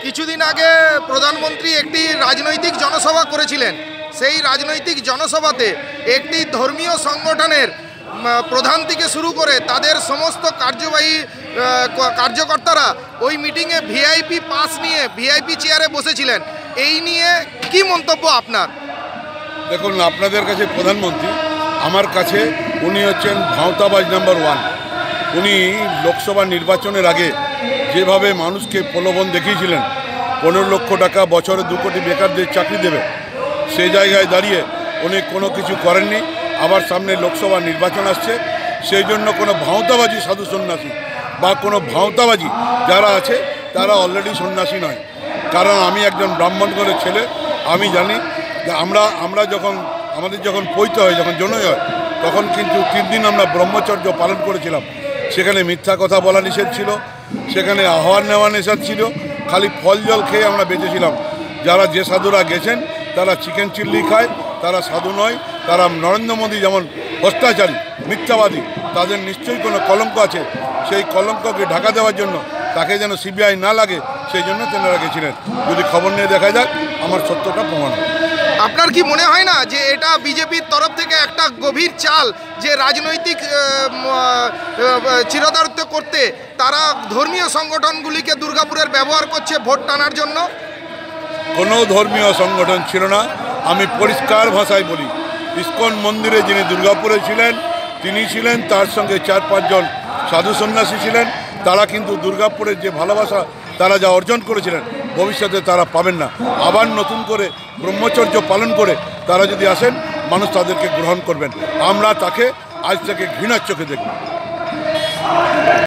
কিছুদিন আগে প্রধানমন্ত্রী একটি রাজনৈতিক জনসভা করেছিলেন। সেই রাজনৈতিক জনসভাতে একটি ধর্মীয় সংগঠনের প্রধান থেকে শুরু করে তাদের সমস্ত কার্যকর্তারা ওই মিটিংয়ে ভিআইপি পাস নিয়ে ভিআইপি চেয়ারে বসেছিলেন। এই নিয়ে কি মন্তব্য আপনার? দেখুন, আপনাদের কাছে প্রধানমন্ত্রী, আমার কাছে উনি হচ্ছেন ভাঁওতাবাজ নাম্বার 1। উনি লোকসভা নির্বাচনের আগে যেভাবে মানুষকে প্রলোভন দেখিয়েছিলেন 15 লক্ষ টাকা বছরে 2 কোটি বেকারদের চাকরি দেবে, সেই জায়গায় দাঁড়িয়ে উনি কোনো কিছু করেননি। আবার সামনে লোকসভা নির্বাচন আসছে, সেই জন্য কোনো ভাঁওতাবাজি সাধু সন্ন্যাসী বা কোনো ভাঁওতাবাজি যারা আছে তারা অলরেডি সন্ন্যাসী নয়। কারণ আমি একজন ব্রাহ্মণ ঘরের ছেলে, আমি জানি যে আমরা আমাদের যখন পৈতে হয়, যখন জনই হয়, তখন কিন্তু 3 দিন আমরা ব্রহ্মচর্য পালন করেছিলাম। সেখানে মিথ্যা কথা বলা নিষেধ ছিল, সেখানে আহার নেওয়া নিষেধ ছিল, খালি ফল জল খেয়ে আমরা বেঁচেছিলাম। যে সাধুরা গেছেন তারা চিকেন চিল্লি খায়, তারা সাধু নয়। তারা নরেন্দ্র মোদী যেমন ভ্রষ্টাচারী, মিথ্যাবাদী, তাদের নিশ্চয়ই কোনো কলঙ্ক আছে। সেই কলঙ্ককে ঢাকা দেওয়ার জন্য তাকে যেন সিবিআই না লাগে, সেই জন্য তেনারা গেছিলেন। যদি খবর নিয়ে দেখা যাক, আমার সত্যটা প্রমাণ হবে। আপনার কি মনে হয় না যে এটা বিজেপির তরফ থেকে একটা গভীর চাল, যে রাজনৈতিক চিরদারিত্ব করতে তারা ধর্মীয় সংগঠনগুলিকে দুর্গাপুরের ব্যবহার করছে ভোট টানার জন্য? কোনো ধর্মীয় সংগঠন ছিল না। আমি পরিষ্কার ভাষায় বলি, ইস্কন মন্দিরে যিনি দুর্গাপুরে ছিলেন তিনি ছিলেন, তার সঙ্গে 4-5 জন সাধু সন্ন্যাসী ছিলেন। তারা কিন্তু দুর্গাপুরের যে ভালোবাসা তারা যা অর্জন করেছিলেন, ভবিষ্যতে তারা পাবেন না। আবার নতুন করে ব্রহ্মচর্য পালন করে তারা যদি আসেন, মানুষ তাদেরকে গ্রহণ করবেন। আমরা তাকে আজ থেকে ঘৃণার চোখে দেখব।